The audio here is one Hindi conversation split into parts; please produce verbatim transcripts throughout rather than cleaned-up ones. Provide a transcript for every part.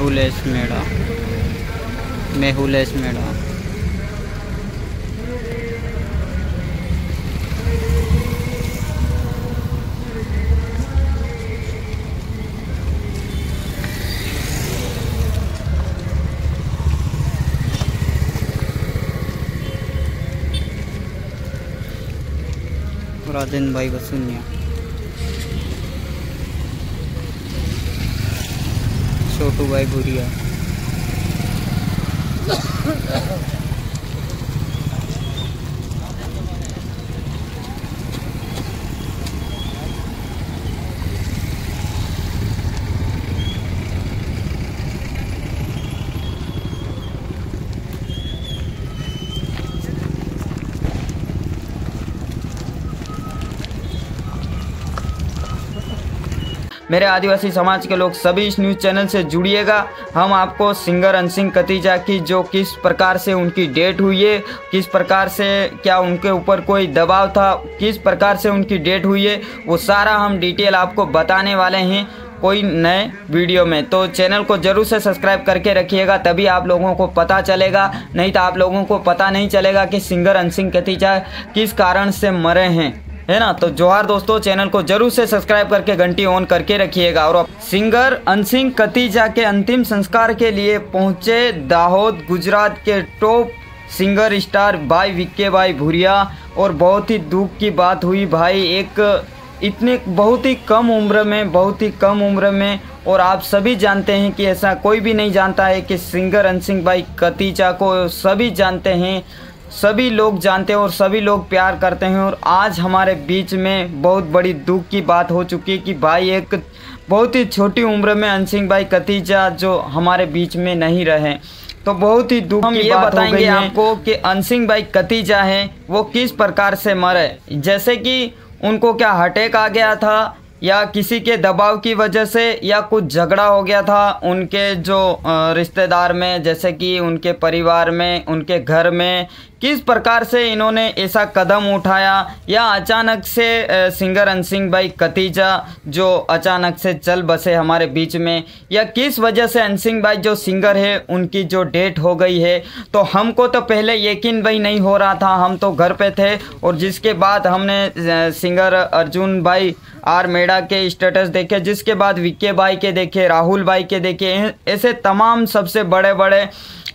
मेहुलेश मेड़ा मेहुलेश मेड़ा राजेंद्र भाई बसुनिया, छोटू भाई भूरिया, मेरे आदिवासी समाज के लोग सभी इस न्यूज़ चैनल से जुड़िएगा। हम आपको सिंगर अनसिंग कतीजा की जो किस प्रकार से उनकी डेथ हुई है, किस प्रकार से क्या उनके ऊपर कोई दबाव था, किस प्रकार से उनकी डेथ हुई है, वो सारा हम डिटेल आपको बताने वाले हैं कोई नए वीडियो में। तो चैनल को जरूर से सब्सक्राइब करके रखिएगा, तभी आप लोगों को पता चलेगा, नहीं तो आप लोगों को पता नहीं चलेगा कि सिंगर अनसिंग कतीजा किस कारण से मरे हैं, है ना। तो जोहार दोस्तों, चैनल को जरूर से सब्सक्राइब करके घंटी ऑन करके रखिएगा। और सिंगर अनसिंग कतीजा के अंतिम संस्कार के लिए पहुंचे दाहोद गुजरात के टॉप सिंगर स्टार भाई विक्के भाई भूरिया। और बहुत ही दुख की बात हुई भाई, एक इतने बहुत ही कम उम्र में बहुत ही कम उम्र में और आप सभी जानते हैं कि ऐसा कोई भी नहीं जानता है कि सिंगर अनसिंग भाई कतीजा को सभी जानते हैं, सभी लोग जानते हैं और सभी लोग प्यार करते हैं। और आज हमारे बीच में बहुत बड़ी दुख की बात हो चुकी है कि भाई एक बहुत ही छोटी उम्र में अनसिंग भाई कतीजा जो हमारे बीच में नहीं रहे। तो बहुत ही दुख की बात बताएंगे आपको कि अनसिंग भाई कतीजा हैं वो किस प्रकार से मरे। जैसे कि उनको क्या अटैक आ गया था या किसी के दबाव की वजह से या कुछ झगड़ा हो गया था उनके जो रिश्तेदार में, जैसे कि उनके परिवार में, उनके घर में, किस प्रकार से इन्होंने ऐसा कदम उठाया, या अचानक से सिंगर अनसिंग भाई कतीजा जो अचानक से चल बसे हमारे बीच में, या किस वजह से अनसिंग भाई जो सिंगर है उनकी जो डेथ हो गई है। तो हमको तो पहले यकीन भाई नहीं हो रहा था, हम तो घर पे थे। और जिसके बाद हमने सिंगर अर्जुन भाई आर मेड़ा के स्टेटस देखे, जिसके बाद विक्के भाई के देखे, राहुल भाई के देखे, ऐसे तमाम सबसे बड़े बड़े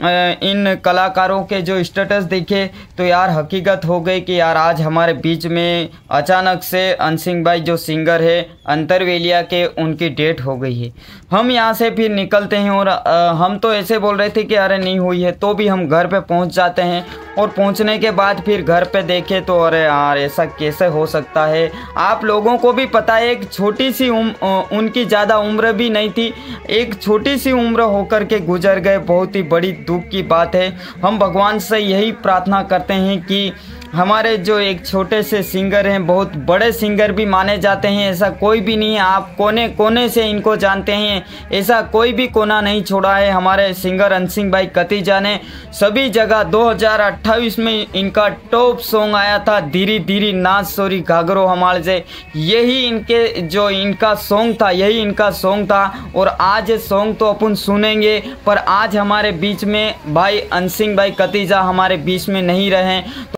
इन कलाकारों के जो स्टेटस देखे तो यार हकीकत हो गई कि यार आज हमारे बीच में अचानक से अनसिंग भाई जो सिंगर है अंतरवेलिया के उनकी डेथ हो गई है। हम यहाँ से फिर निकलते हैं और आ, हम तो ऐसे बोल रहे थे कि अरे नहीं हुई है, तो भी हम घर पे पहुँच जाते हैं। और पहुँचने के बाद फिर घर पे देखे तो अरे यार ऐसा कैसे हो सकता है। आप लोगों को भी पता है एक छोटी सी उम्र, उनकी ज़्यादा उम्र भी नहीं थी, एक छोटी सी उम्र होकर के गुजर गए। बहुत ही बड़ी दुख की बात है। हम भगवान से यही प्रार्थना करते हैं कि हमारे जो एक छोटे से सिंगर हैं बहुत बड़े सिंगर भी माने जाते हैं, ऐसा कोई भी नहीं है। आप कोने कोने से इनको जानते हैं, ऐसा कोई भी कोना नहीं छोड़ा है। हमारे सिंगर अनसिंग भाई कतीजा ने सभी जगह दो हज़ार अट्ठाईस में इनका टॉप सॉन्ग आया था धीरे धीरे नाच सोरी घाघरो हमारे से, यही इनके जो इनका सॉन्ग था, यही इनका सॉन्ग था। और आज ये सॉन्ग तो अपन सुनेंगे, पर आज हमारे बीच में भाई अनसिंग भाई कतीजा हमारे बीच में नहीं रहे।